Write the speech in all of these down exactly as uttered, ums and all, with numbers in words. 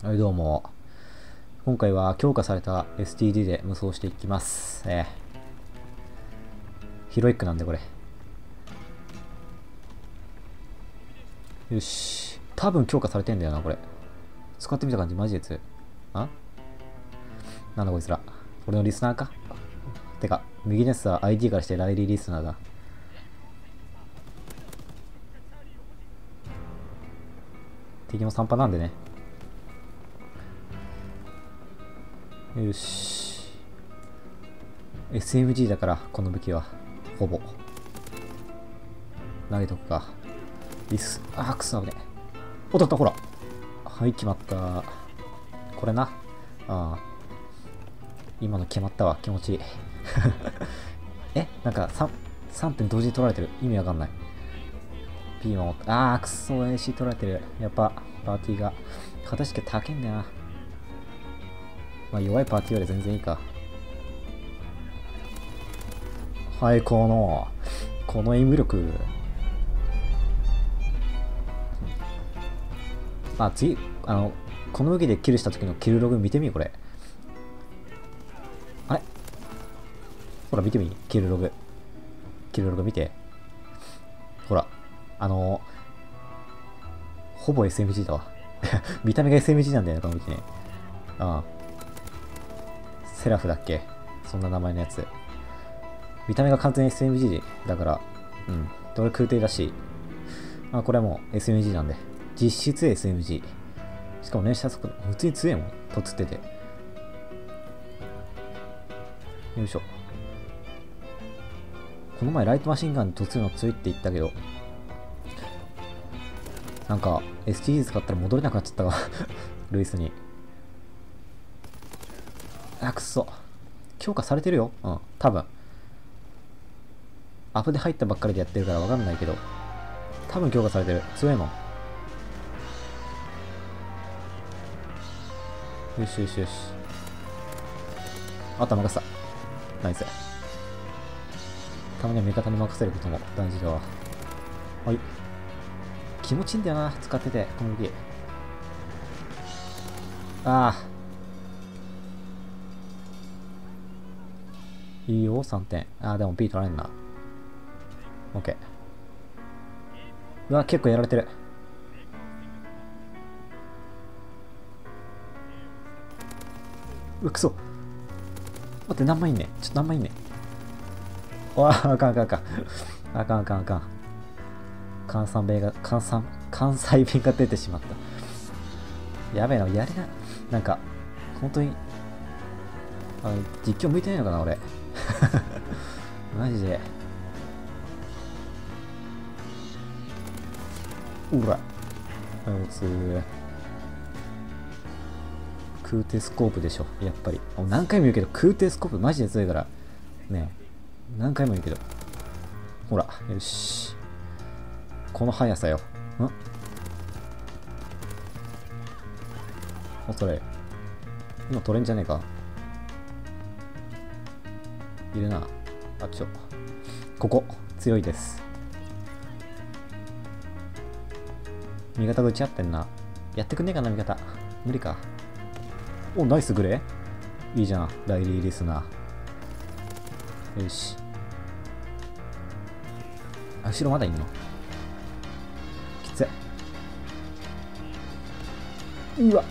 はい、どうも。今回は強化された エスティーディー で無双していきます。えー、ヒロイックなんでこれ。よし。多分強化されてんだよな、これ。使ってみた感じ、マジで強い。あなんだこいつら。俺のリスナーか。てか、右のやつは アイディー からしてライリーリスナーだ。敵もさんパなんでね。よし。エスエムジー だから、この武器は。ほぼ。投げとくか。リス。あー、くそ危ね。おっとっと、ほら。はい、決まった。これな。ああ。今の決まったわ。気持ちいい。えなんか 3, さんてん同時に取られてる。意味わかんない。P 守った。あー、くそ エーシー 取られてる。やっぱ、パーティーが。片付け高いんだよな。まあ、弱いパーティーより全然いいか。はい、この、このエム力。あ、次、あの、この武器でキルした時のキルログ見てみこれ。あれほら、見てみキルログ。キルログ見て。ほら、あのほぼ エスエムジー だわ。見た目が エスエムジー なんだよね、この武器ね。ああ。セラフだっけそんな名前のやつ。見た目が完全に エスエムジー だから、うん。どれ空挺だし、まあこれはもう エスエムジー なんで。実質 エスエムジー。しかも連射速度、普通に強いもん。とつってて。よいしょ。この前ライトマシンガンで突るの強いって言ったけど、なんか エスティーディー 使ったら戻れなくなっちゃったわ。ルイスに。あ、くそ。強化されてるよ。うん、多分。アップで入ったばっかりでやってるからわかんないけど、多分強化されてる。強いもん。よしよしよし。あとは任せた。ナイス。たまには味方に任せることも大事だわ。はい。気持ちいいんだよな、使ってて、この武器。ああ。いいよ、さんてん。ああ、でも B 取られんな。OK。うわ、結構やられてる。うわ、くそ。待って、何枚いんねん。ちょっと何枚いんねん。わあ、あかんあかんあかん。あかんあかんあかん。関西弁が、関西、関西弁が出てしまった。やべえな、やれな。なんか、本当に、あの、実況向いてないのかな、俺。マジで。うら。うつー。空挺スコープでしょ、やっぱり。何回も言うけど、空挺スコープマジで強いから。ねえ。何回も言うけど。ほら、よし。この速さよ。んお、それ。今取れんじゃねえか。いるな。あ、ちょ。ここ、強いです。味方が打ち合ってんな。やってくんねえかな、味方。無理か。お、ナイスグレーいいじゃん、ライリーリスナー。よし。あ、後ろまだいんのきつい。うわ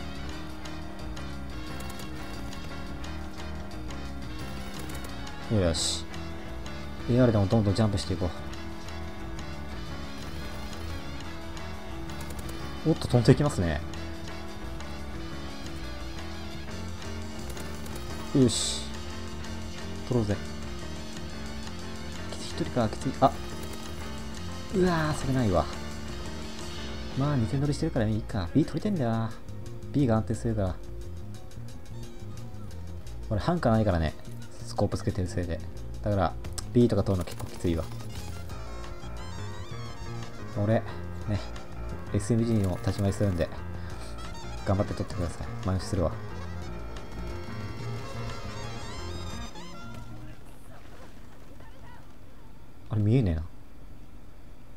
よし。エーアール でもどんどんジャンプしていこう。おっと、飛んでいきますね。よし。取ろうぜ。きつい、一人か、きつい。あうわー、それないわ。まあ、にてん取りしてるからいいか。B 取りたいんだよな。B が安定するから。俺、ハンカないからね。スコープつけてるせいで。だから、B とか取るの結構きついわ。俺、ね、エスエムジー にも立ち回りするんで、頑張って取ってください。真似するわ。あれ見えねえな。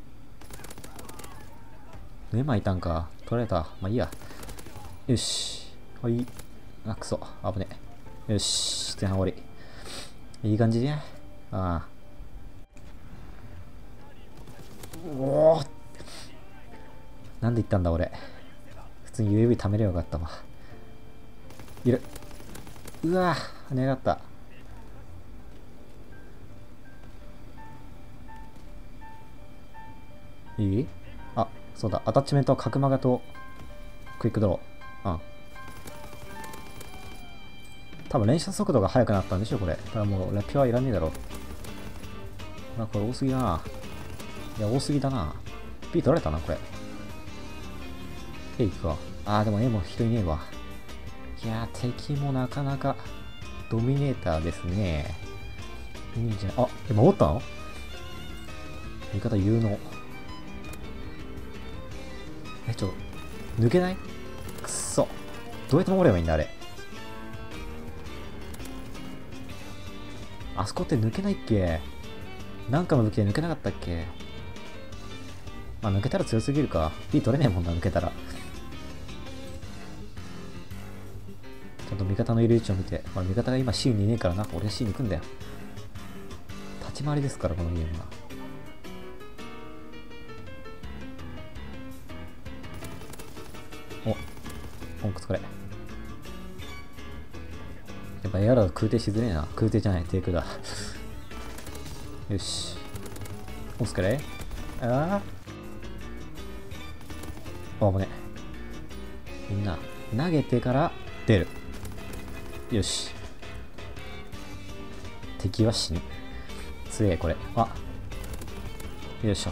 目巻いたんか。取られた。まあいいや。よし。 はい。あ、くそ。危ねえ。よし。前半終わり。いい感じね。ああ。おお、なんで言ったんだ俺。普通に ユーエーブイ 貯めればよかったわ。いる。うわぁ、跳ね上がった。いい？あ、そうだ。アタッチメントは角曲がとクイックドロー。うん。多分連射速度が速くなったんでしょ、これ。だからもうラッピはいらねえだろ。あ、これ多すぎだな。いや、多すぎだな。P 取られたな、これ。A 行くか。あー、でも A も人いねえわ。いやー、敵もなかなかドミネーターですね。いいんじゃない？あ、え、守ったの？味方有能。え、ちょ、抜けない？くっそ。どうやって守ればいいんだ、あれ。あそこって抜けないっけ？なんかの武器で抜けなかったっけ？まあ、抜けたら強すぎるか。P 取れねえもんな、抜けたら。ちゃんと味方のいる位置を見て。まあ、味方が今 C にいねえからな。俺 C に行くんだよ。立ち回りですから、このゲームは。お、本く疲れ。やっぱエアラー空挺しづれえな。空挺じゃない、テイクだ。よし。お疲れ。ああ。あ、もうね。みんな、投げてから出る。よし。敵は死ぬ。強え、これ。あ。よいしょ。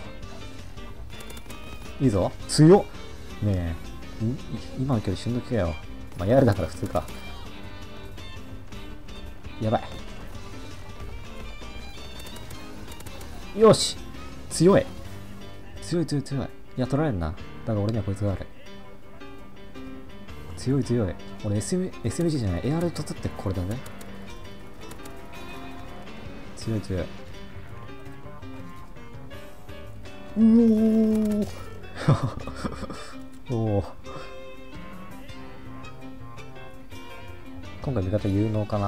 いいぞ。強っ。ねえ。今の距離しんどきかよ。まあ、やるだから普通か。やばい。よし。強い。強い強い強い。いや、取られんな。だから俺にはこいつがある。強い強い。俺 エスエム、エスエムジー じゃない。エーアール 突ってこれだね。強い強い。うおおお。今回味方有能かな。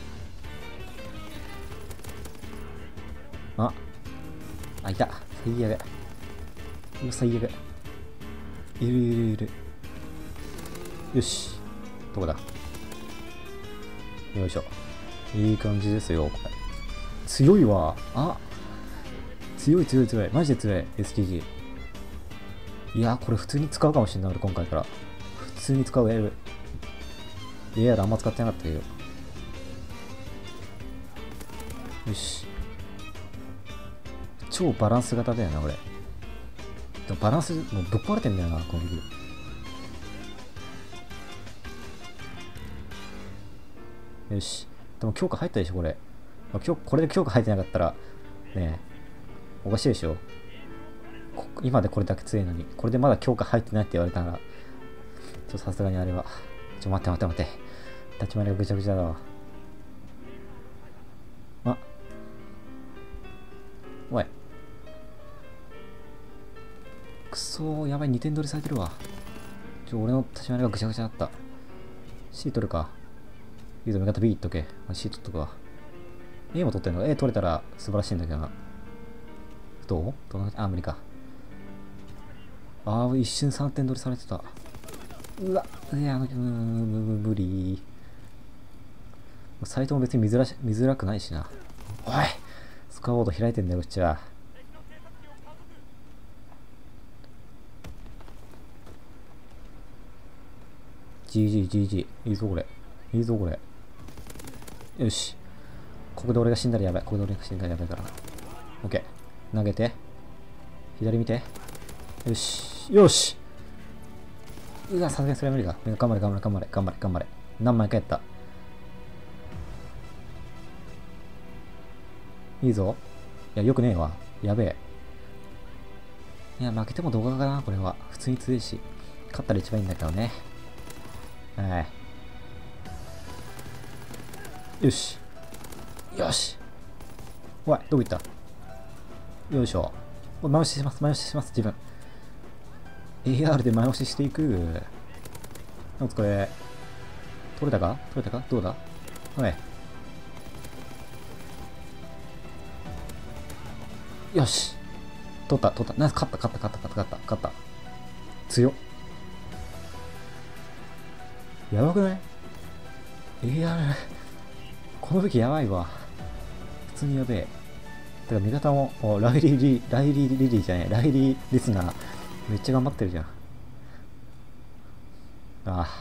あ、あ、いた。最悪。うわ、最悪。いるいるいる。よし。どこだ？よいしょ。いい感じですよ、これ。強いわ。あ、強い強い強い。マジで強い。エスティージー。いや、これ普通に使うかもしれない、俺今回から。普通に使う。エーアール あんま使ってなかったけど。よし。超バランス型だよな、俺。でもバランス、もうぶっ壊れてんだよな、このビデオ。よし。でも強化入ったでしょ、これ。今日これで強化入ってなかったら、ねえ、おかしいでしょ。今でこれだけ強いのに、これでまだ強化入ってないって言われたら、ちょっとさすがにあれは。ちょ、待って待って待って。立ち回りがぐちゃぐちゃだわ。あ。おい。くそー、やばい、にてん取りされてるわ。ちょ、俺の立ち回りがぐちゃぐちゃだった。C 取るか。いいぞ、味方 B いっとけ。C 取っとくわ。A も取ってんの？ A 取れたら素晴らしいんだけどな。どう？どう？あ、無理か。ああ、一瞬さんてん取りされてた。うわ、いや、無理。サイトも別に見づらし見づらくないしな。おい、スコアボード開いてんだよ、こっちは。ジージージージー。いいぞ、これ。いいぞ、これ。よし。ここで俺が死んだらやばい。ここで俺が死んだらやばいからな。オッケー。投げて。左見て。よし。よし。うわ、さすがにそれは無理だ。頑張れ、頑張れ、頑張れ、頑張れ、頑張れ。何枚かやった。いいぞ。いや、よくねえわ。やべえ。いや、負けても動画かな、これは。普通に強いし。勝ったら一番いいんだけどね。はい。よし。よし。おい、どこ行った？よいしょ。前押しします、前押しします、自分。エーアール で前押ししていく。お疲れ。 取れたか取れたかどうだおい。よし取った取った。な、勝った勝った勝った勝った勝った。強っ。やばくない？いや、この武器やばいわ。普通にやべえ。てか味方も、おライリーリー、ライリーリリーじゃねえ、ライリーリスナー、めっちゃ頑張ってるじゃん。ああ。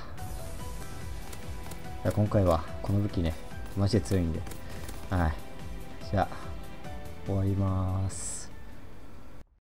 じゃあ今回はこの武器ね、マジで強いんで。はい。じゃあ、終わりまーす。